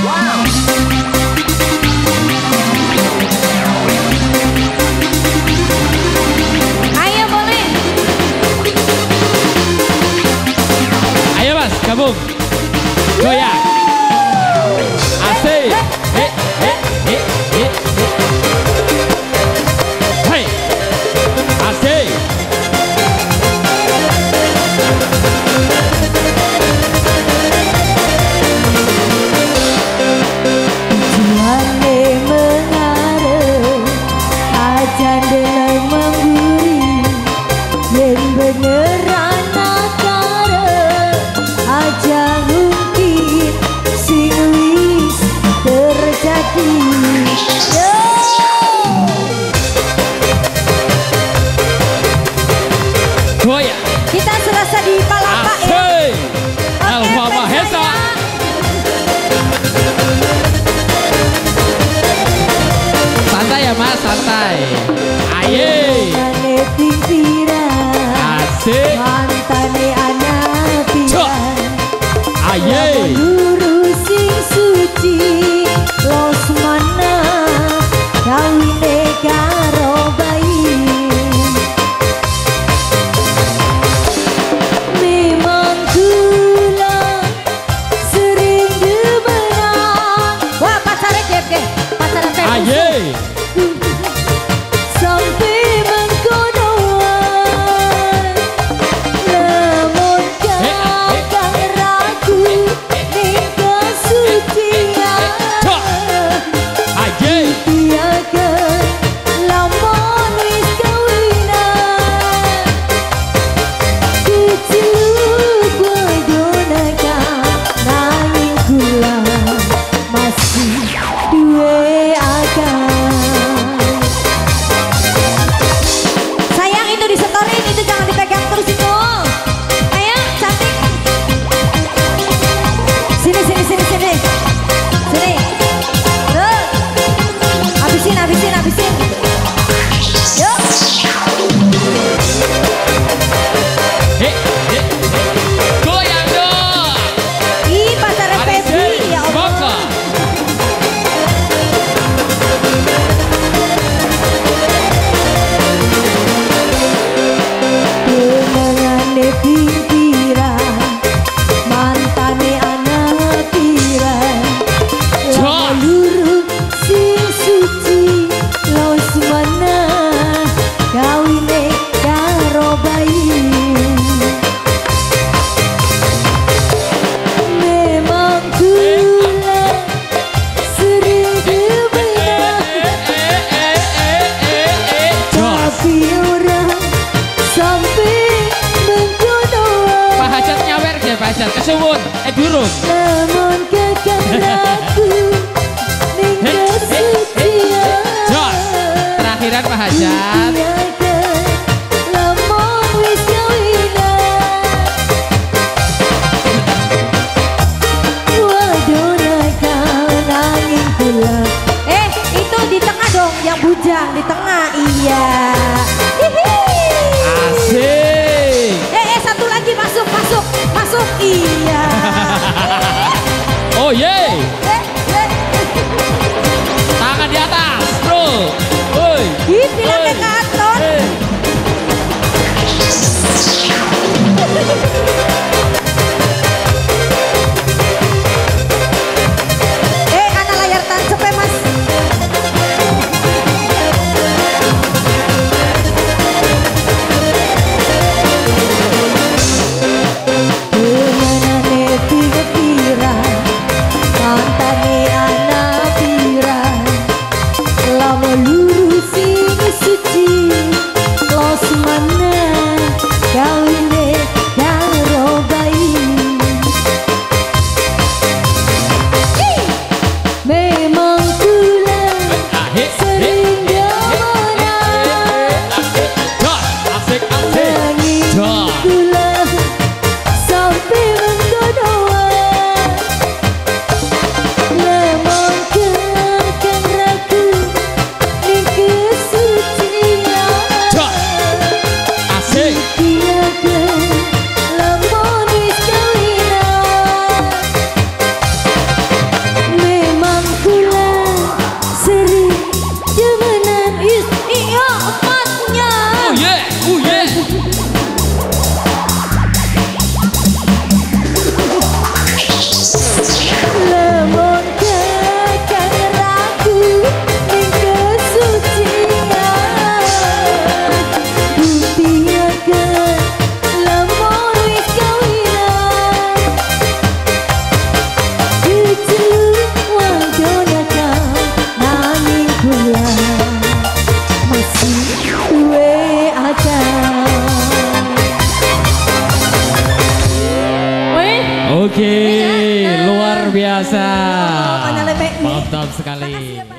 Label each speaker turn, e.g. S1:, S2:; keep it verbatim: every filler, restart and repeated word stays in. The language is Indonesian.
S1: Ayo boleh.
S2: Ayo mas, gabung. Goyang. Asik. Eh, eh, eh, eh. Hey. Asik.
S1: Juane mengarep, ajan deleng mengguri, yen beneran akarep, aja mungkin sing wis terjadi. Yo!
S2: Goyang.
S1: Kita serasa di Palapa ya.
S2: Asik.
S1: Oke,
S2: Elva
S1: fans
S2: Mahesa.
S1: saya.
S2: Santai ya mas, santai. Aye.
S1: Mantane pimpiran,
S2: Asik.
S1: mantane anak piran,
S2: Aye.
S1: luru sing suci, los mana kawine karo bayi. Memang kula sering demenan. Wah pacarnya Gep Gep, pacarnya Pepus.
S2: Aye.
S1: Sampai mengkodoan, namun kakang ragu ning kesucian.
S2: Aye.
S1: Tiakan lamun wis kawinan, kuciluk wadonakan, nanging kula masih duwe akal. Sayang itu disetorin, itu jangan dipegang terus itu. Ayo cantik. Sini sini sini sini. Sini. Tuh. Habisin habisin habisin. Yuk.
S2: Eh, eh, eh. Goyang dong.
S1: Ih pacarnya Febri ya Allah.
S2: Bangga.
S1: Kenangane pimpiran, mantane anak piran, luru sing suci, los mana kawine karo bayi. Memang kula sering demenan, tapi orang sampai mengkodoan.
S2: Pak Hajat nyawer ya Pak Hajat. Kesuwun. Eh durung.
S1: Namun kakang ragu ning kesucian.
S2: Jos. Terakhiran Pak Hajat.
S1: Tiakan lamun wis kawinan, wadonakan nanging kula. Eh itu di tengah dong, yang bujang di tengah. Iya. Hihi.
S2: Asik.
S1: Eh, eh satu lagi masuk masuk masuk. Iya.
S2: Oh ye.
S1: Eh, eh.
S2: Tangan di atas, bro. Woi.
S1: Ih, bilangnya
S2: Woi.
S1: katon.
S2: Eh.
S1: Eh, ana layar tancep ya mas. Kenanane pira-pira, mantane anak pira,
S2: Oke, luar biasa.
S1: Oh, mana lebih nih.
S2: Mantap sekali.
S1: Makasih ya, Pak.